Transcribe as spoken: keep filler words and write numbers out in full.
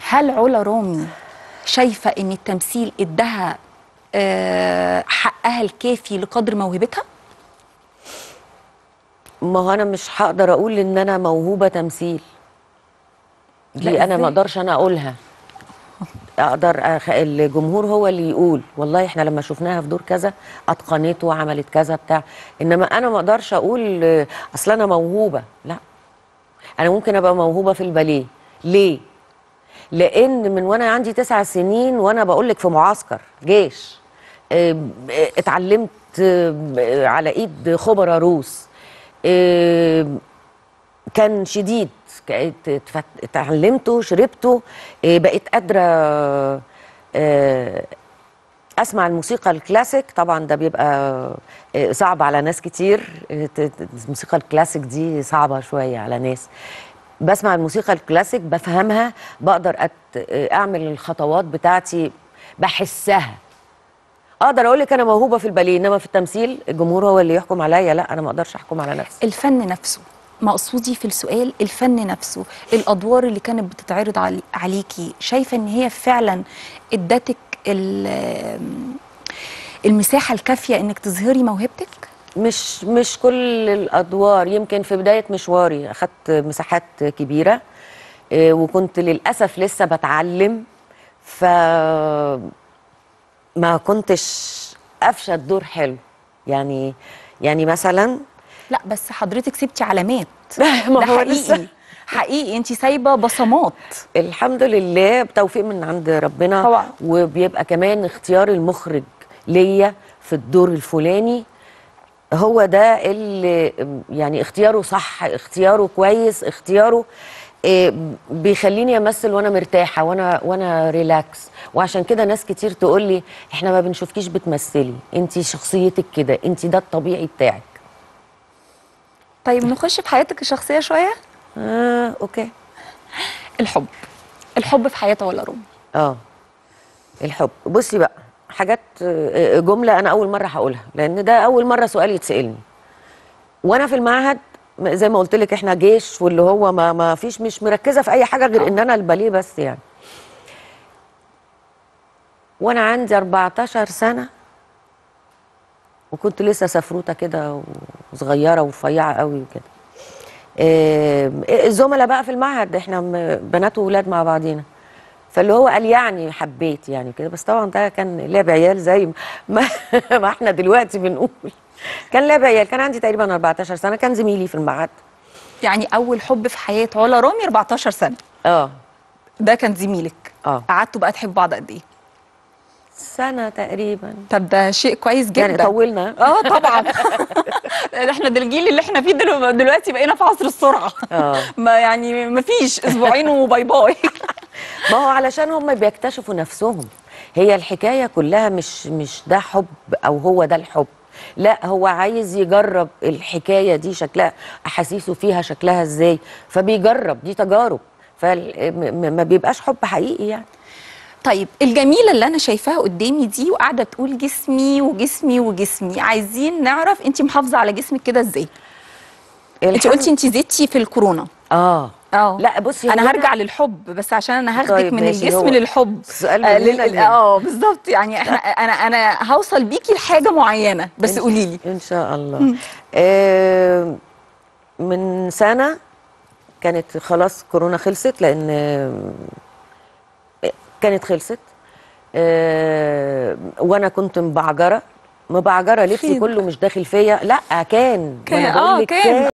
هل علا رامي شايفه ان التمثيل ادها أه حقها الكافي لقدر موهبتها؟ ما هو انا مش هقدر اقول ان انا موهوبه تمثيل، دي انا ما اقدرش انا اقولها. اقدر أخ... الجمهور هو اللي يقول والله احنا لما شفناها في دور كذا اتقنته وعملت كذا بتاع، انما انا ما اقدرش اقول اصل انا موهوبه. لا، انا ممكن ابقى موهوبه في الباليه. ليه؟ لان من وانا عندي تسع سنين وانا بقول لك في معسكر جيش اتعلمت على ايد خبراء روس، كان شديد، اتعلمته شربته، بقيت قادره اسمع الموسيقى الكلاسيك. طبعا ده بيبقى صعب على ناس كتير، الموسيقى الكلاسيك دي صعبه شويه على ناس. بسمع الموسيقى الكلاسيك بفهمها، بقدر اعمل الخطوات بتاعتي بحسها. اقدر اقول لك انا موهوبه في الباليه، انما في التمثيل الجمهور هو اللي يحكم عليا. لا، انا ما اقدرش احكم على نفسي. الفن نفسه، مقصودي في السؤال الفن نفسه، الادوار اللي كانت بتتعرض علي عليكي، شايفه ان هي فعلا ادتك المساحه الكافيه انك تظهري موهبتك؟ مش مش كل الادوار. يمكن في بدايه مشواري اخدت مساحات كبيره، وكنت للاسف لسه بتعلم، ف ما كنتش قافشه الدور حلو. يعني يعني مثلا لا بس حضرتك سبتي علامات. ما ده هو حقيقي لسه. حقيقي انت سايبه بصمات. الحمد لله، بتوفيق من عند ربنا طبعا. وبيبقى كمان اختيار المخرج ليا في الدور الفلاني هو ده اللي يعني اختياره صح، اختياره كويس، اختياره إيه بيخليني امثل وانا مرتاحه وانا وانا ريلاكس. وعشان كده ناس كتير تقول لي احنا ما بنشوفكيش بتمثلي، انت شخصيتك كده، انت ده الطبيعي بتاعك. طيب نخش في حياتك الشخصيه شويه. اه اوكي. الحب الحب في حياه علا رامي. اه الحب، بصي بقى، حاجات جمله انا اول مره هقولها لان ده اول مره سؤال يتسالني. وانا في المعهد زي ما قلت لك احنا جيش، واللي هو ما ما فيش، مش مركزه في اي حاجه غير ان انا الباليه بس يعني. وانا عندي أربعتاشر سنه وكنت لسه سفروته كده وصغيره ورفيعه قوي وكده. الزملاء بقى في المعهد احنا بنات وولاد مع بعضينا، فاللي هو قال يعني حبيت يعني كده، بس طبعا ده كان لعب عيال زي ما, ما احنا دلوقتي بنقول. كان لعب عيال. كان عندي تقريبا أربعتاشر سنه، كان زميلي في المعهد. يعني اول حب في حياه علا رامي أربعتاشر سنه. اه ده كان زميلك. اه قعدتوا بقى تحبوا بعض قد ايه؟ سنه تقريبا. طب ده شيء كويس جدا. يعني طولنا. اه طبعا. احنا ده الجيل اللي احنا فيه دلوقتي بقينا في عصر السرعه. اه ما يعني ما فيش اسبوعين وباي باي. ما هو علشان هم بيكتشفوا نفسهم. هي الحكايه كلها مش مش ده حب او هو ده الحب، لا، هو عايز يجرب الحكايه دي شكلها، احاسيسه فيها شكلها ازاي، فبيجرب، دي تجارب، فما بيبقاش حب حقيقي يعني. طيب الجميله اللي انا شايفاها قدامي دي وقاعده تقول جسمي وجسمي وجسمي، عايزين نعرف انت محافظه على جسمك كده ازاي؟ انت قلتي انت زدتي في الكورونا. اه اه لا بصي، انا هرجع للحب بس عشان انا هاخدك طيب من الجسم للحب. السؤال آه من لل... اه بالظبط. يعني احنا انا انا هوصل بيكي لحاجه معينه، بس قولي لي. ان شاء الله. آه من سنه كانت خلاص كورونا خلصت، لان كانت خلصت. آه وانا كنت مبعجره مبعجره، لبسي كله مش داخل فيا. لا كان, كان وانا بقول لك اه كان